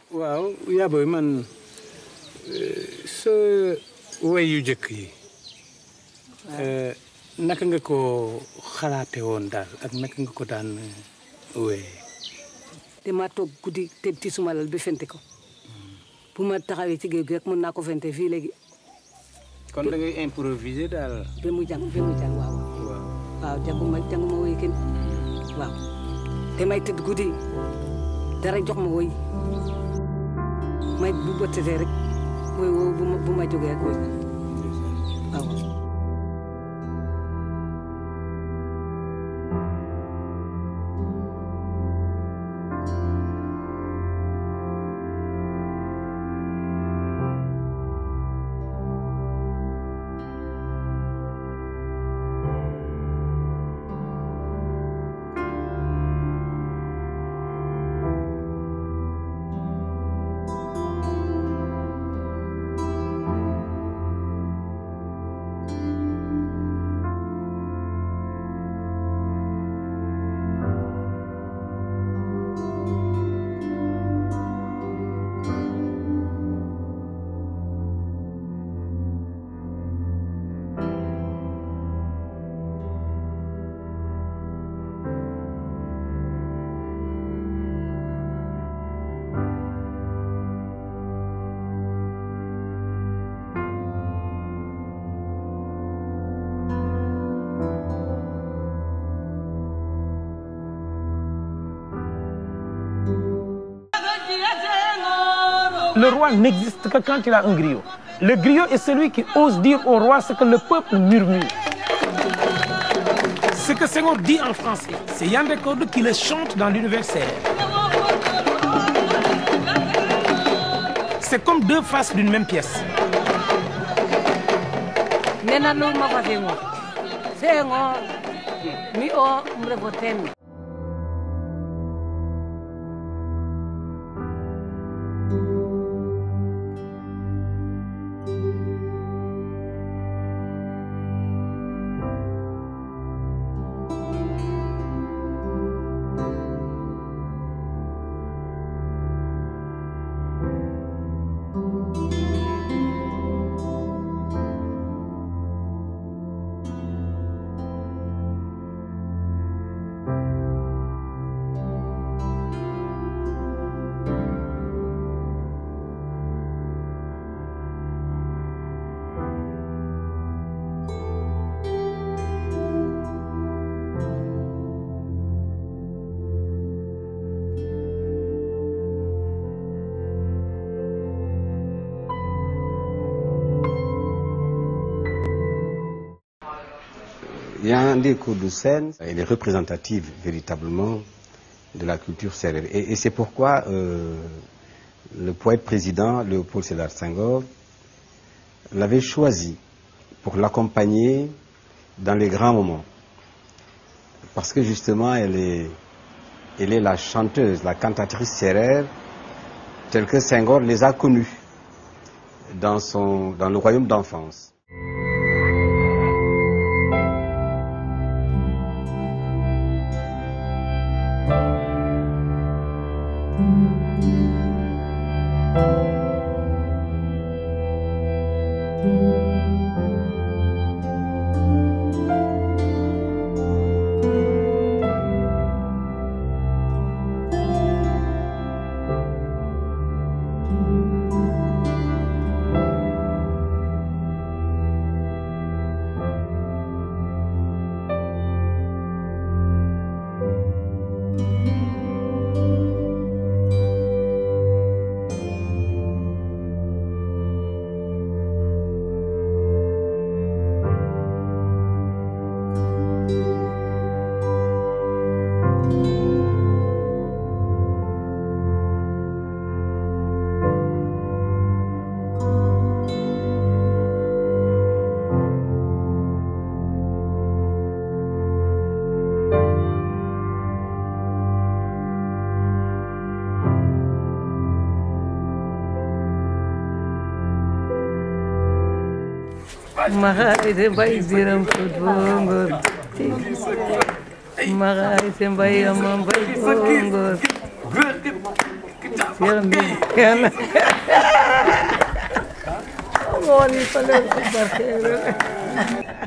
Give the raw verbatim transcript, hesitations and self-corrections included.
waaw yaa booy man sa way yu jëkk yi naka nga ko xalaate woon daal ak naka nga ko daan wéy. dama toog guddi te ci suma lal bi fente ko bu ma taxawee ci géej gi rek mën naa ko fente fii léegi. kon da ngay improviser daal. ba mu jàng ba mu jàng waaw. waaw jànguma jànguma woy kenn waaw damay tëdd guddi dara jox ma woy may bu bëttee rek woy woo bu ma bu ma jógee rek woy waaw. Le roi n'existe que quand il a un griot. Le griot est celui qui ose dire au roi ce que le peuple murmure. Ce que Senghor dit en français, c'est Yandé Codou qui le chante dans l'universel. C'est comme deux faces d'une même pièce. Yandé Codou Sène, elle est représentative véritablement de la culture sérère. Et, et c'est pourquoi euh, le poète président Léopold Sédar Senghor l'avait choisi pour l'accompagner dans les grands moments. Parce que justement, elle est, elle est la chanteuse, la cantatrice sérère, telle que Senghor les a connus dans, son, dans le royaume d'enfance. Mahai sembai diram pudongor, mahai sembai amam bai pudongor. Cheikh Ndéné Yàlla moo ni fa leen ko barkeelal